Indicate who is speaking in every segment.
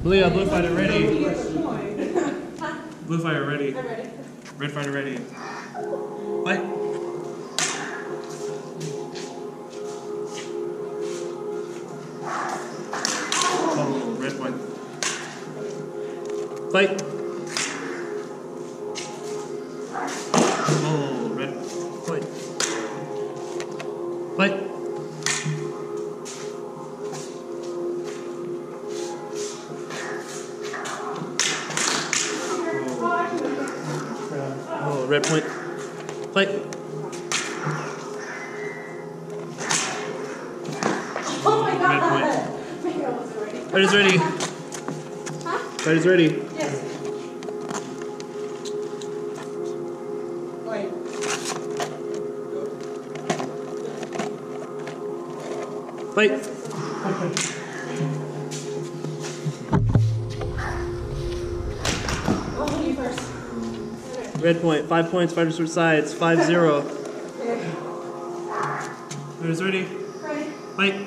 Speaker 1: Leah, blue fighter ready. Blue fighter ready.
Speaker 2: I'm ready.
Speaker 1: Red fighter ready. Fight. Oh, red point. Fight. Oh, red point. Fight. Oh, red point. Fight.
Speaker 2: Oh my god!
Speaker 1: Red point.
Speaker 2: Brayka wasn't ready.
Speaker 1: Fight is ready.
Speaker 2: Huh?
Speaker 1: Fight is ready.
Speaker 2: Yes. Wait.
Speaker 1: Fight.
Speaker 2: Oh, you first.
Speaker 1: Red point. 5 points. Fighter switch sides. 5-0.
Speaker 2: Okay.
Speaker 1: Fight is ready.
Speaker 2: Ready.
Speaker 1: Fight.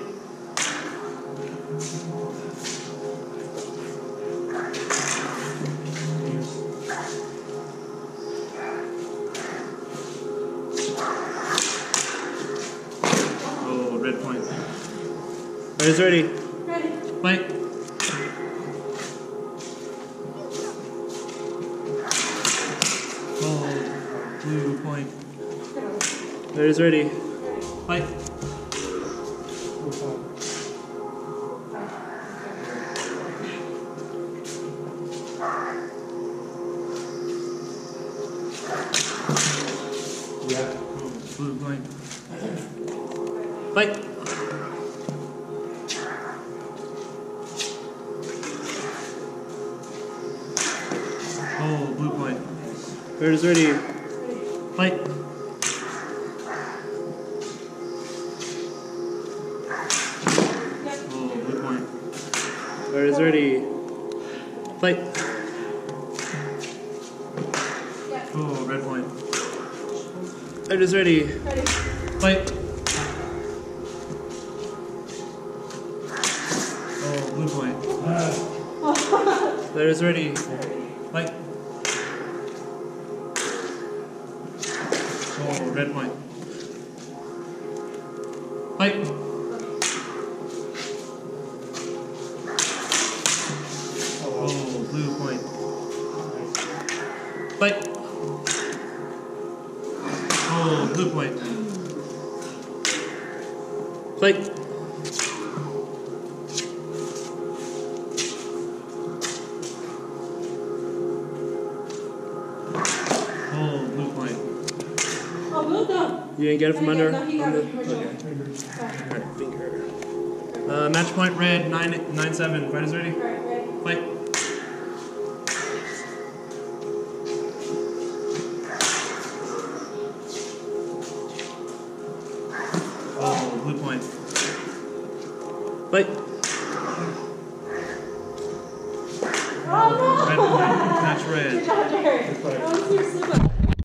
Speaker 1: Oh, red point. Fight is ready.
Speaker 2: Ready.
Speaker 1: Fight. Oh, blue point. Fight is ready. Fight.
Speaker 3: Yeah.
Speaker 1: Oh, blue point. Fight. Oh, blue point. Bird is ready. Fight. Oh, blue point. Bird is ready. Fight. Oh, red point. Bird is ready.
Speaker 2: Ready.
Speaker 1: Fight. Oh, blue point. Bird is ready. Fight. Oh, red point. Fight. Oh, blue point. Fight. Oh, blue point. Fight. Oh, blue point.
Speaker 2: Oh, blue though.
Speaker 1: You didn't get it from under?
Speaker 2: No, he got it from
Speaker 1: Okay.
Speaker 2: under.
Speaker 1: Alright, finger. Match point red, 9-7. Fight is ready?
Speaker 2: Alright, ready.
Speaker 1: Fight. Oh, blue point. Fight.
Speaker 2: Oh no!
Speaker 1: Red point. Match red.
Speaker 2: Good job, Jared. That was too